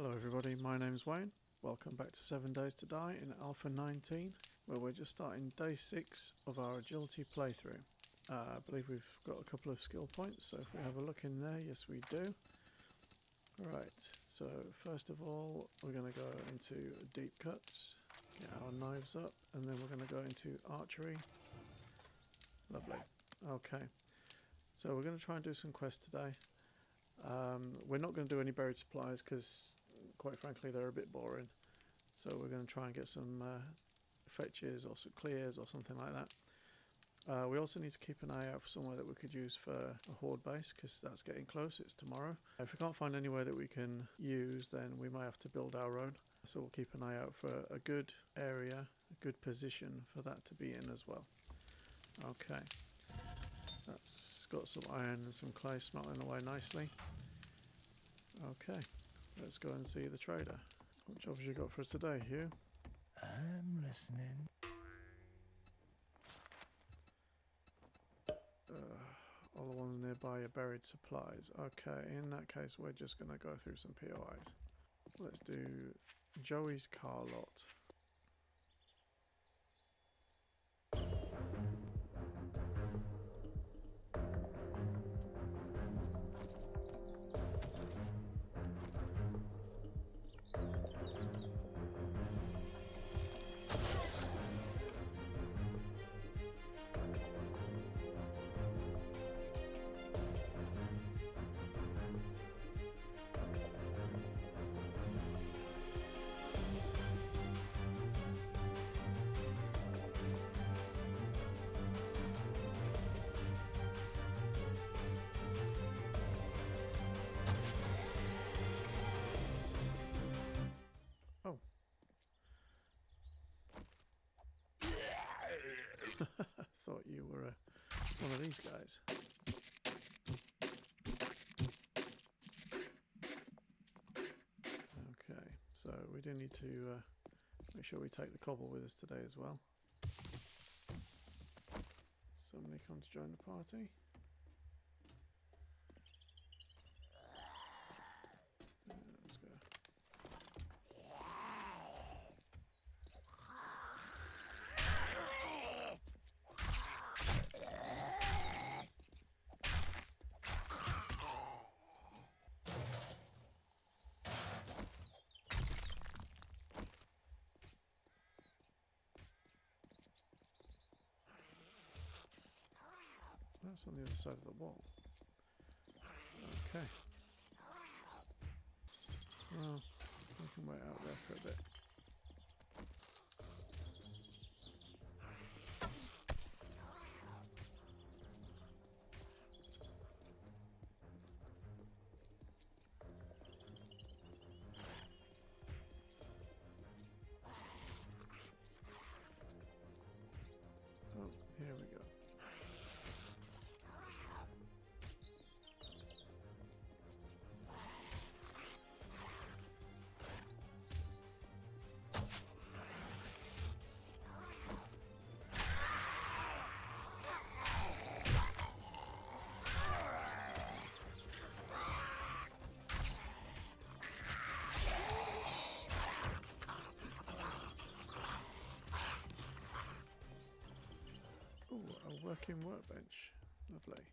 Hello everybody, my name's Wayne. Welcome back to 7 Days to Die in Alpha 19, where we're just starting day 6 of our agility playthrough. I believe we've got a couple of skill points, so if we have a look in there, yes we do. Right, so first of all we're going to go into deep cuts, get our knives up, and then we're going to go into archery. Lovely. Okay, so we're going to try and do some quests today. We're not going to do any buried supplies because, quite frankly, they're a bit boring. So we're going to try and get some fetches or some clears or something like that. We also need to keep an eye out for somewhere that we could use for a horde base because that's getting close. It's tomorrow. If we can't find anywhere that we can use, then we might have to build our own. So we'll keep an eye out for a good area, a good position for that to be in as well. Okay. That's got some iron and some clay smelting away nicely. Okay, let's go and see the trader. What jobs you got for us today, Hugh? I'm listening. All the ones nearby are buried supplies. Okay, in that case we're just going to go through some POIs. Let's do Joey's car lot. Oh. I thought you were one of these guys. Okay, so we do need to make sure we take the cobble with us today as well. Somebody come to join the party. Let's go. That's on the other side of the wall. Okay. Well, we can wait out there for a bit. Oh, here we go. Ooh, a working workbench. Lovely.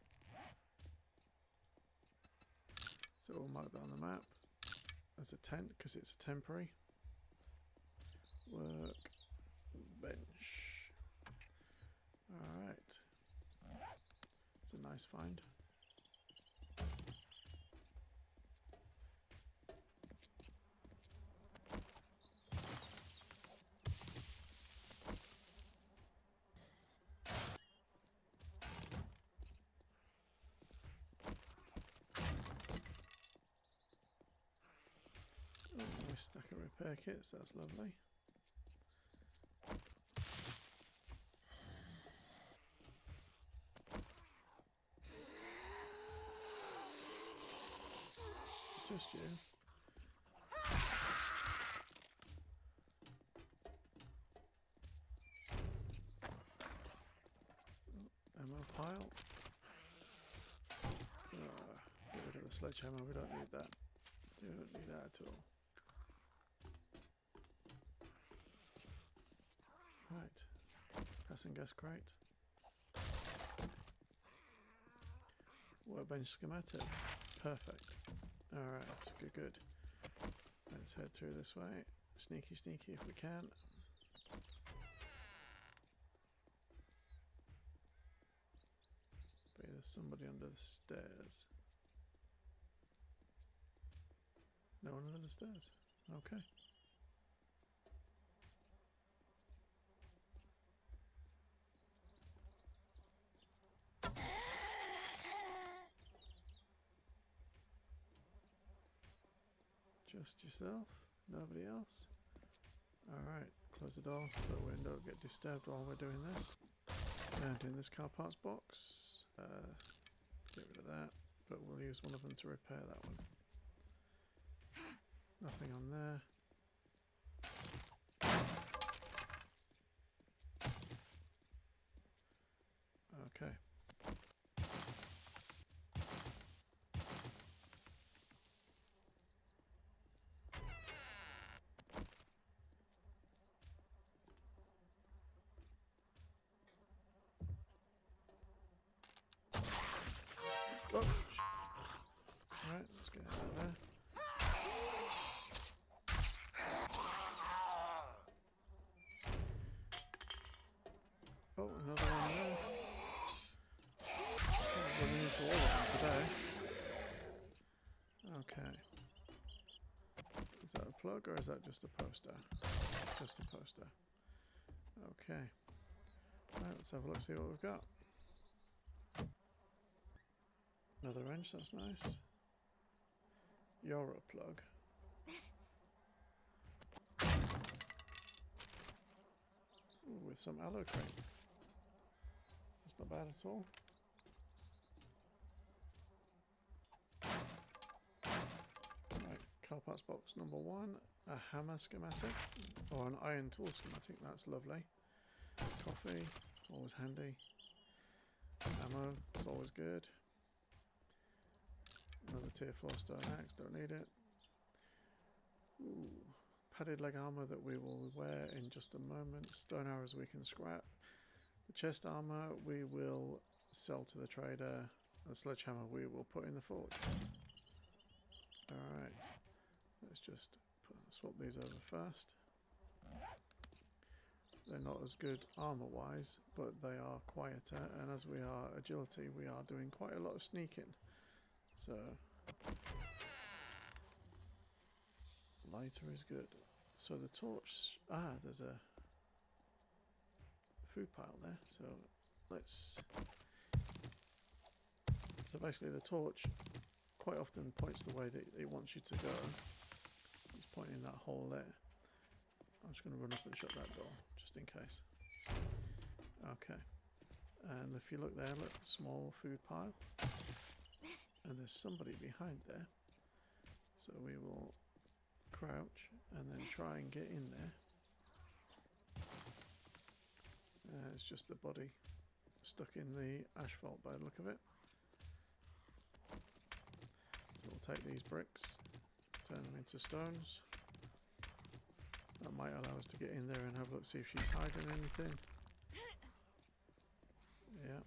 So we'll mark that on the map as a tent because it's a temporary. Workbench. Alright. It's a nice find. Oh, nice stack of repair kits, that's lovely. Just you. Ammo pile. Get rid of the sledgehammer, we don't need that. We don't need that at all. person guess crate. Workbench schematic. Perfect. Alright, good, good. Let's head through this way. Sneaky, sneaky if we can. But there's somebody under the stairs. No one under the stairs. Okay. Just yourself? Nobody else? Alright, close the door so we don't get disturbed while we're doing this. Doing this car parts box. Get rid of that, but we'll use one of them to repair that one. Nothing on there. Okay. Oh! Alright, let's get out of there. Oh, another one there. Running into all of them today. Okay. Is that a plug or is that just a poster? Just a poster. Okay. Right, let's have a look, see what we've got. Another wrench, that's nice. You're a plug. Ooh, with some alloy crate. That's not bad at all. Right, car parts box number 1. A hammer schematic. Or an iron tool schematic, that's lovely. Coffee, always handy. Ammo, it's always good. Another tier 4 stone axe, don't need it. Ooh, padded leg armor that we will wear in just a moment. Stone arrows we can scrap. The chest armor we will sell to the trader. The sledgehammer we will put in the forge. Alright, let's just swap these over first. They're not as good armor wise, but they are quieter, and as we are agility we are doing quite a lot of sneaking. So, lighter is good. So the torch, there's a food pile there, so let's, so basically the torch quite often points the way that it wants you to go. It's pointing that hole there. I'm just going to run up and shut that door, just in case. Okay, and if you look there, look, small food pile. And there's somebody behind there, so we will crouch and then try and get in there. It's just the body stuck in the asphalt by the look of it. So we'll take these bricks, turn them into stones. That might allow us to get in there and have a look, see if she's hiding anything. Yeah.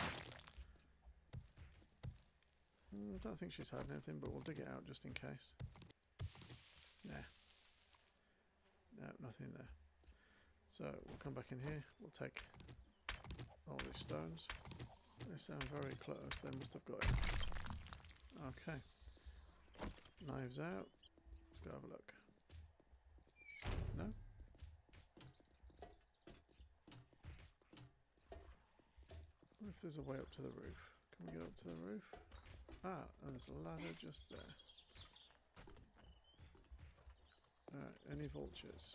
I don't think she's hiding anything, but we'll dig it out just in case. Nah. No, nothing there. So we'll come back in here, we'll take all these stones. They sound very close, they must have got it. Okay. Knives out. Let's go have a look. No? What if there's a way up to the roof? Can we get up to the roof? Ah, and there's a ladder just there. Any vultures?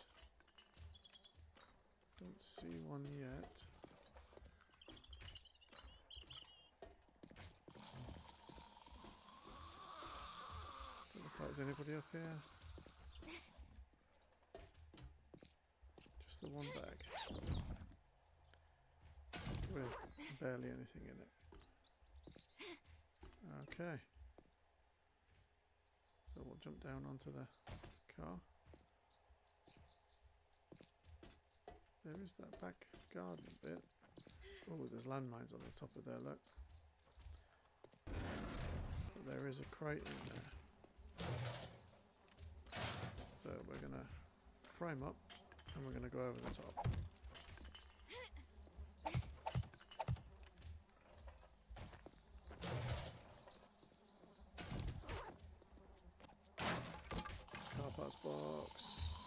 Don't see one yet. Don't look like there's anybody up here. Just the one bag. With barely anything in it. Okay. So we'll jump down onto the car. There is that back garden bit. Oh, there's landmines on the top of there, look. But there is a crate in there. So we're going to frame up and we're going to go over the top. Car parts box.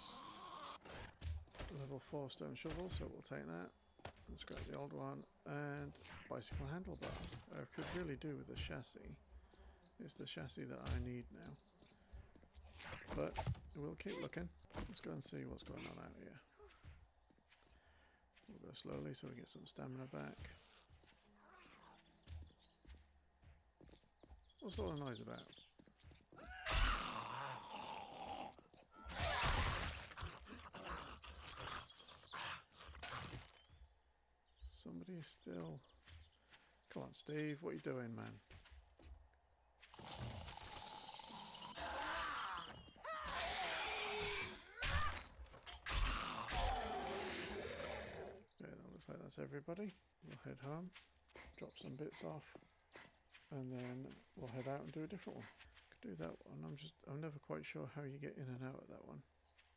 Level 4 stone shovel, so we'll take that. And scrap the old one. And bicycle handlebars. I could really do with the chassis. It's the chassis that I need now. But we'll keep looking. Let's go and see what's going on out here. We'll go slowly so we get some stamina back. What's all the noise about? Somebody still... Come on, Steve, what are you doing, man? Yeah, that looks like that's everybody. We'll head home, drop some bits off, and then we'll head out and do a different one. Could do that one. I'm never quite sure how you get in and out of that one.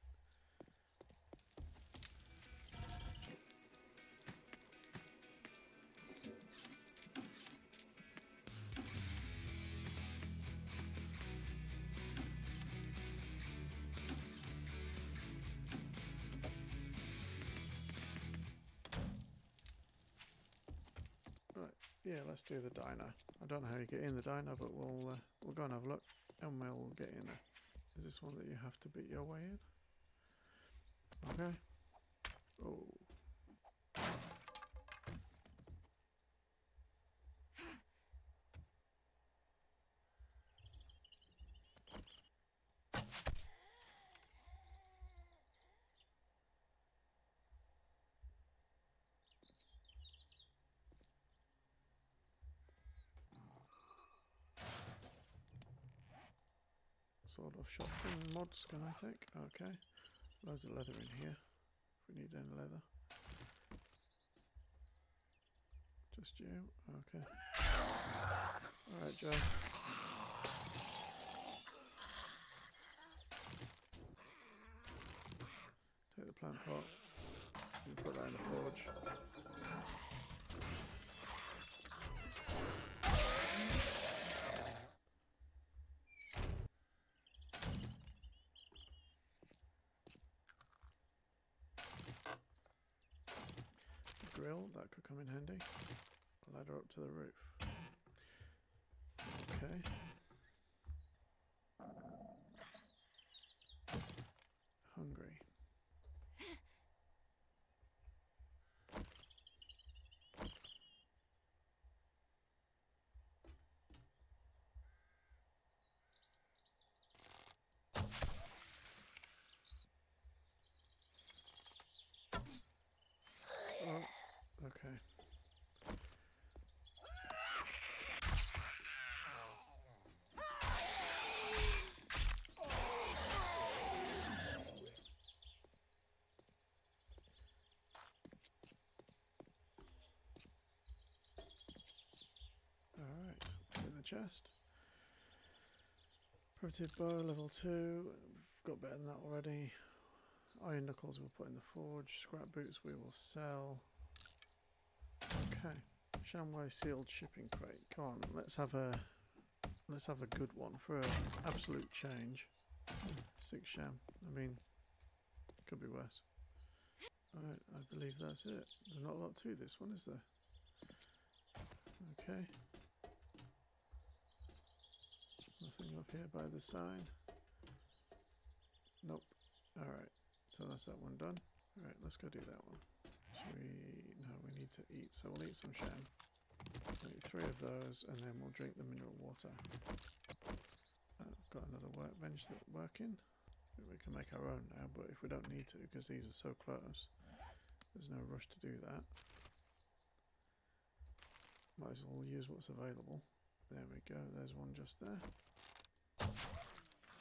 Yeah, let's do the diner. I don't know how you get in the diner, but we'll go and have a look, and we'll get in there. Is this one that you have to beat your way in? Okay. Oh. Sort of shotgun mods can I take? Okay. Loads of leather in here. If we need any leather. Just you? Okay. Alright, Joe. Take the plant pot. And put that in the forge. Grill, that could come in handy. A ladder up to the roof. Okay. Hungry. Oh, okay. Alright, it's in the chest. Primitive bow, level 2. We've got better than that already. Iron knuckles we'll put in the forge. Scrap boots we will sell. Okay. Shamway sealed shipping crate. Come on, let's have a good one for an absolute change. 6 sham. I mean, could be worse. Alright, I believe that's it. There's not a lot to this one, is there? Okay. Nothing up here by the sign. Nope. Alright, so that's that one done. Alright, let's go do that one. No, we need to eat, so we'll eat some sham. We'll eat 3 of those, and then we'll drink the mineral water. I've got another workbench that's working. We can make our own now, but if we don't need to, because these are so close, there's no rush to do that. Might as well use what's available. There we go, there's one just there.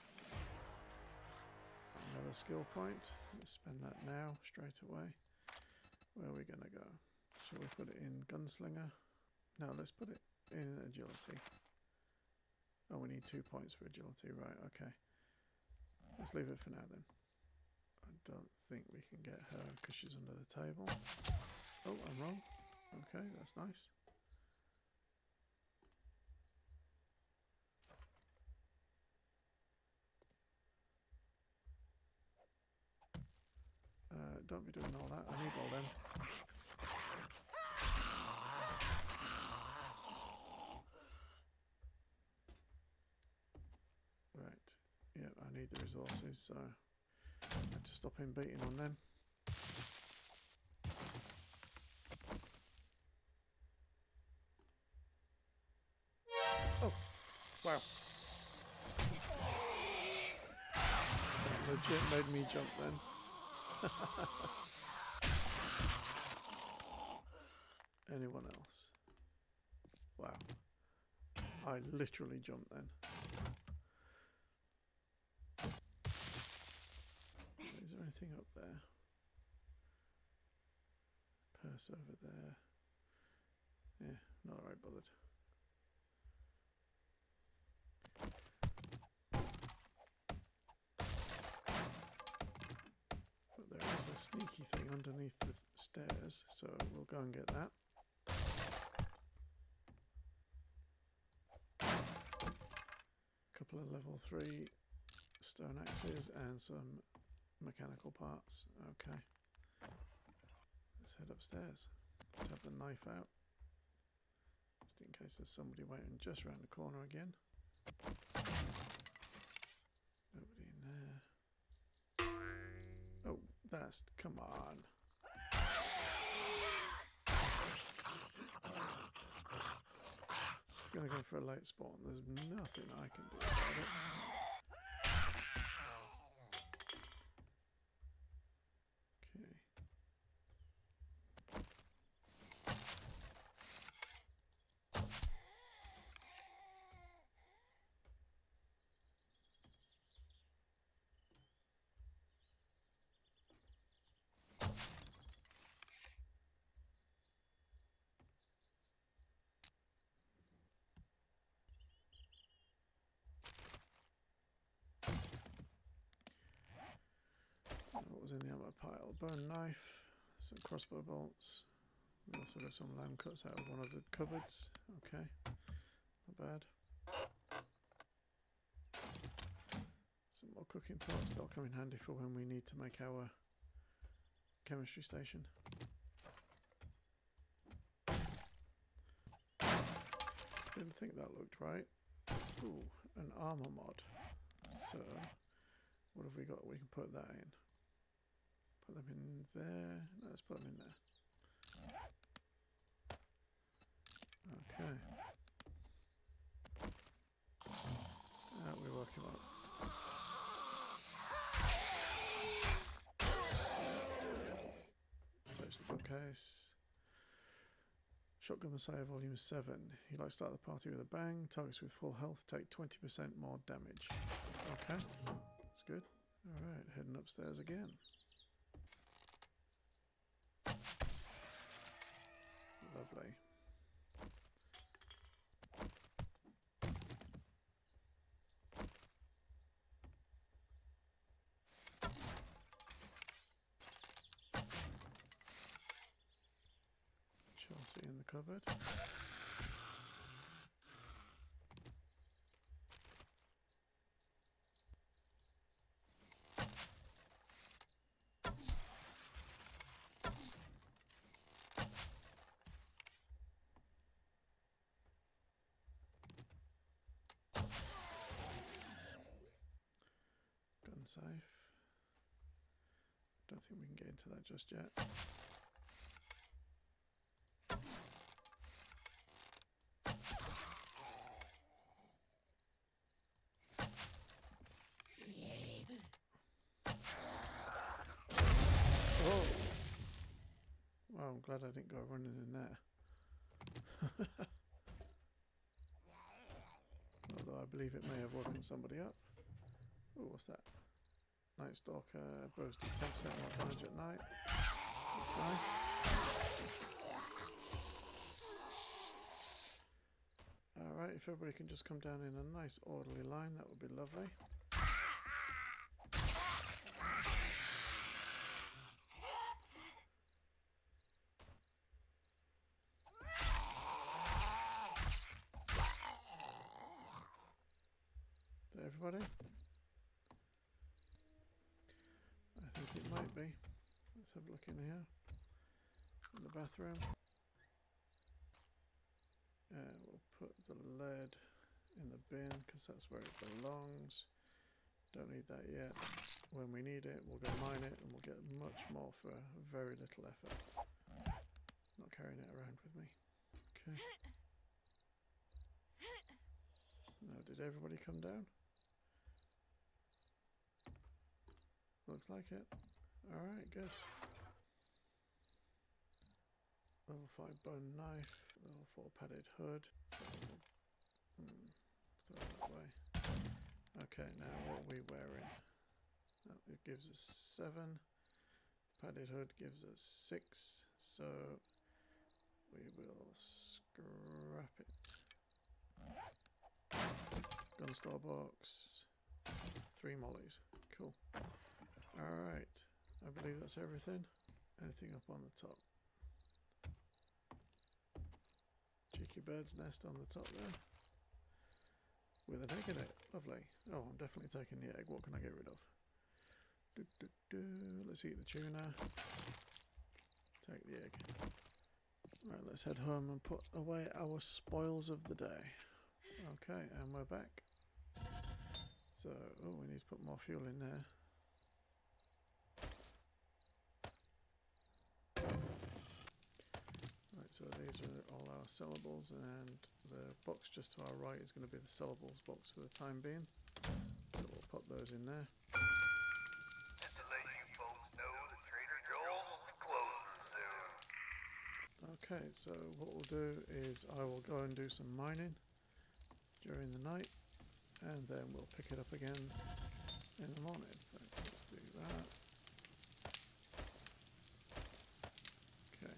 Another skill point. Let's spend that now, straight away. Where are we going to go? Shall we put it in gunslinger? No, let's put it in agility. Oh, we need 2 points for agility, right, okay. Let's leave it for now then. I don't think we can get her because she's under the table. Oh, I'm wrong. Okay, that's nice. Don't be doing all that. I need all them. Right. Yeah, I need the resources, so I had to stop him beating on them. Oh, wow. That legit made me jump then. Anyone else? Wow. I literally jumped then. Is there anything up there? Purse over there. Yeah, not right bothered. But there is a sneaky thing underneath the stairs, so we'll go and get that. Couple of level 3 stone axes and some mechanical parts. Okay. Let's head upstairs. Let's have the knife out. Just in case there's somebody waiting just around the corner again. Nobody in there. Oh, that's... come on. I'm gonna go for a late spawn. There's nothing I can do about it. Okay. What was in the ammo pile? Bone knife, some crossbow bolts. We also got some lamb cuts out of one of the cupboards. Okay, not bad. Some more cooking pots. That'll come in handy for when we need to make our chemistry station. Didn't think that looked right. Ooh, an armor mod. So, what have we got? We can put that in. Put them in there. No, let's put them in there. Okay. We work him up. Search the bookcase. Shotgun Messiah Volume 7. You like to start the party with a bang. Targets with full health take 20% more damage. Okay, that's good. Alright, heading upstairs again. Lovely. Chelsea in the cupboard. Gun safe. Don't think we can get into that just yet. Oh! Wow, I'm glad I didn't go running in there. Although I believe it may have woken somebody up. Oh, what's that? Night Stalker, bows do 10% more damage at night. That's nice. Alright, if everybody can just come down in a nice orderly line, that would be lovely. Everybody? I think it might be. Let's have a look in here. In the bathroom. We'll put the lead in the bin because that's where it belongs. Don't need that yet. When we need it, we'll go mine it and we'll get much more for very little effort. Not carrying it around with me. Okay. Now, did everybody come down? Looks like it. Alright, good. Level 5 bone knife, level 4 padded hood. So, throw that away. Okay, now what are we wearing? It gives us 7. Padded hood gives us 6. So we will scrap it. Gun store box. 3 mollies. Cool. Alright. I believe that's everything. Anything up on the top? Cheeky bird's nest on the top there. With an egg in it. Lovely. Oh, I'm definitely taking the egg. What can I get rid of? Let's eat the tuna. Take the egg. Right, let's head home and put away our spoils of the day. Okay, and we're back. So, oh, we need to put more fuel in there. Right, so these are all our sellables, and the box just to our right is going to be the sellables box for the time being. So we'll pop those in there. Just to let you folks know that Trader Joel's is closing soon. Okay, so what we'll do is I will go and do some mining during the night, and then we'll pick it up again in the morning. Right, let's do that. Okay.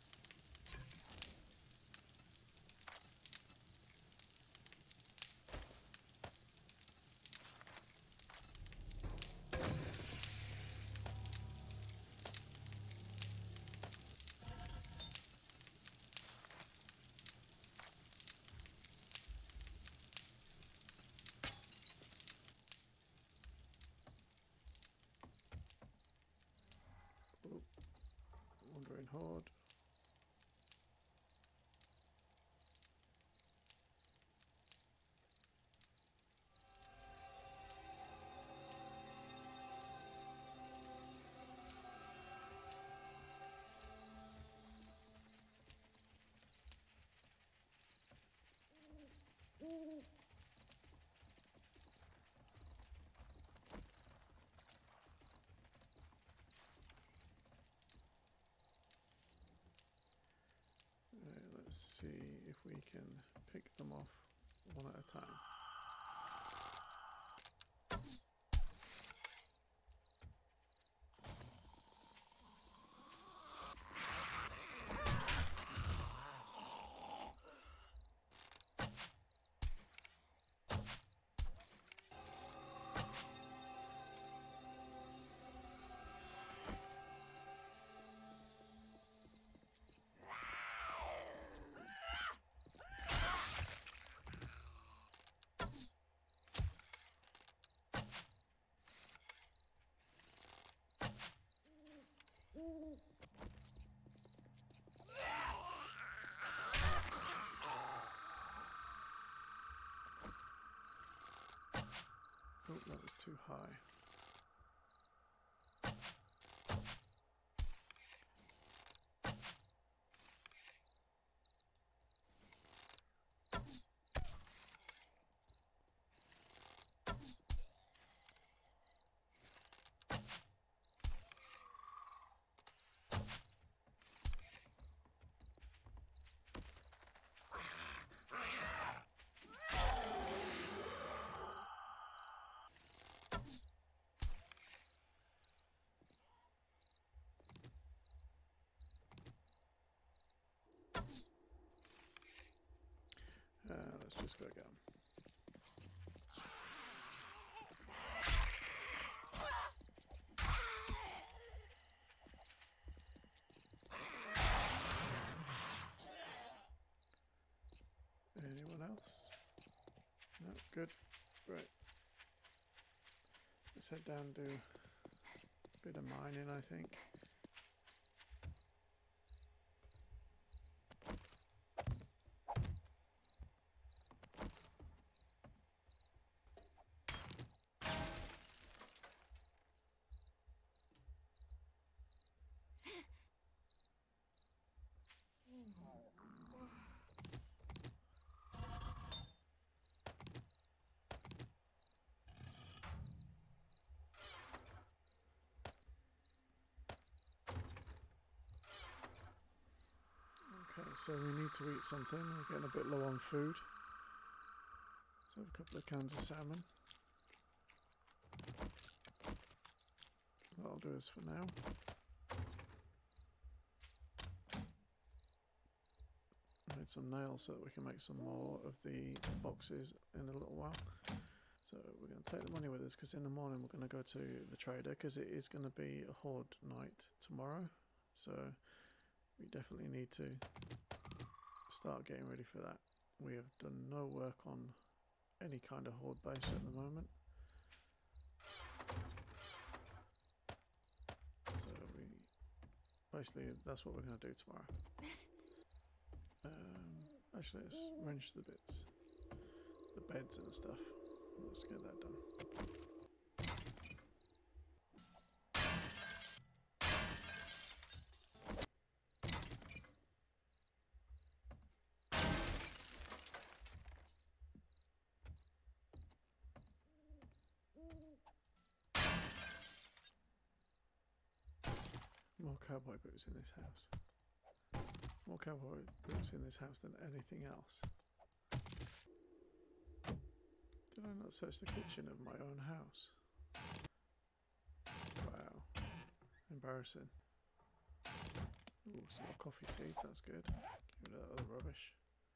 Wandering horde. Let's see if we can pick them off one at a time. Oh, that was too high. let's just go get 'em. Anyone else? No, good. Great. Let's head down and do a bit of mining, I think. Okay, so we need to eat something. We're getting a bit low on food. So have a couple of cans of salmon. That'll do us for now. Made some nails so that we can make some more of the boxes in a little while. So we're going to take the money with us because in the morning we're going to go to the trader because it is going to be a horde night tomorrow. So we definitely need to start getting ready for that. We have done no work on any kind of horde base at the moment. So basically that's what we're going to do tomorrow. Actually, let's wrench the bits, the beds and stuff. Let's get that done. More cowboy boots in this house. More cowboy boots in this house than anything else. Did I not search the kitchen of my own house? Wow. Embarrassing. Ooh, some more coffee seeds, that's good. Get rid of that other rubbish.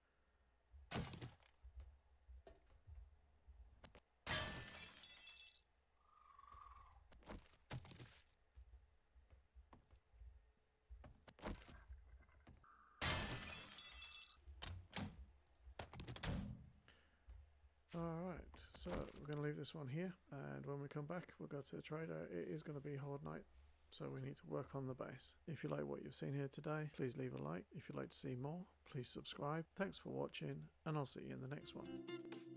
Alright, so we're going to leave this one here, and when we come back we'll go to the trader. It is going to be horde night, so we need to work on the base. If you like what you've seen here today, please leave a like. If you'd like to see more, please subscribe. Thanks for watching, and I'll see you in the next one.